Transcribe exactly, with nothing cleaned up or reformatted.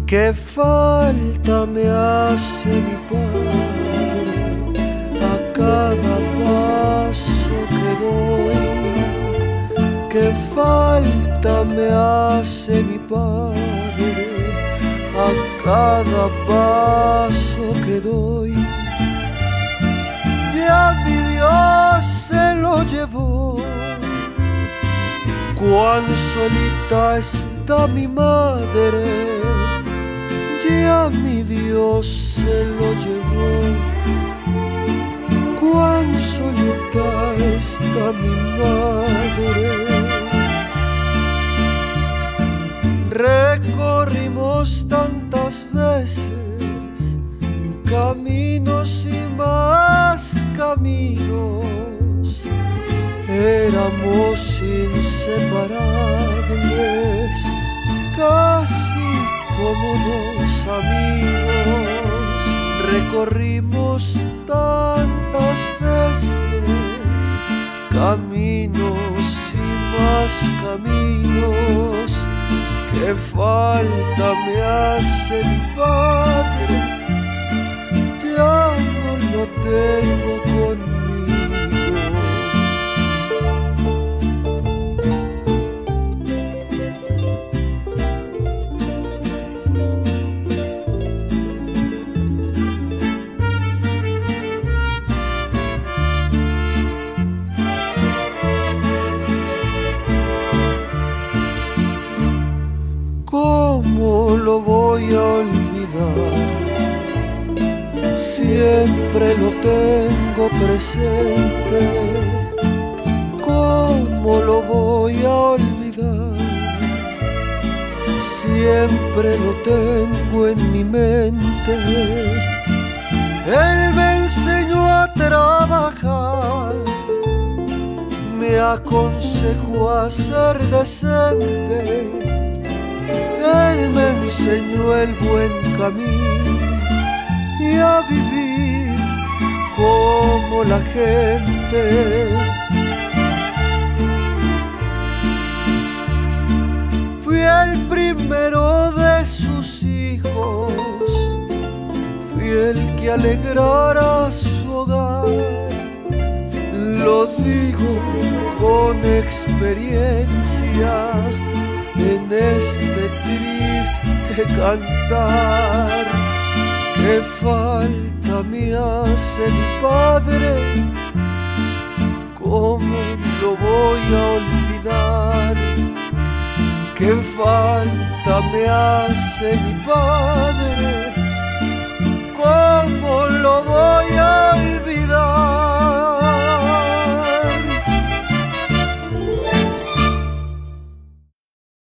qué falta me hace mi padre a cada paso que doy. Qué falta me hace mi padre a cada paso que doy. Ya mi Dios se lo llevó, cuán solita está mi madre. Ya mi Dios se lo llevó, cuán solita está mi madre. Recorrimos tantas veces caminos y más caminos, éramos inseparables, casi como dos amigos. Recorrimos tantas veces caminos y más caminos, qué falta me hace mi padre, ya no lo tengo conmigo. ¿Cómo lo voy a olvidar? Siempre lo tengo presente. ¿Cómo lo voy a olvidar? Siempre lo tengo en mi mente. Él me enseñó a trabajar, me aconsejó a ser decente. Él me enseñó el buen camino y a vivir como la gente. Fui el primero de sus hijos, fui el que alegrara su hogar. Lo digo con experiencia en este triste cantar. Qué falta me hace mi padre, ¿cómo lo voy a olvidar? Qué falta me hace mi padre, ¿cómo lo voy a olvidar?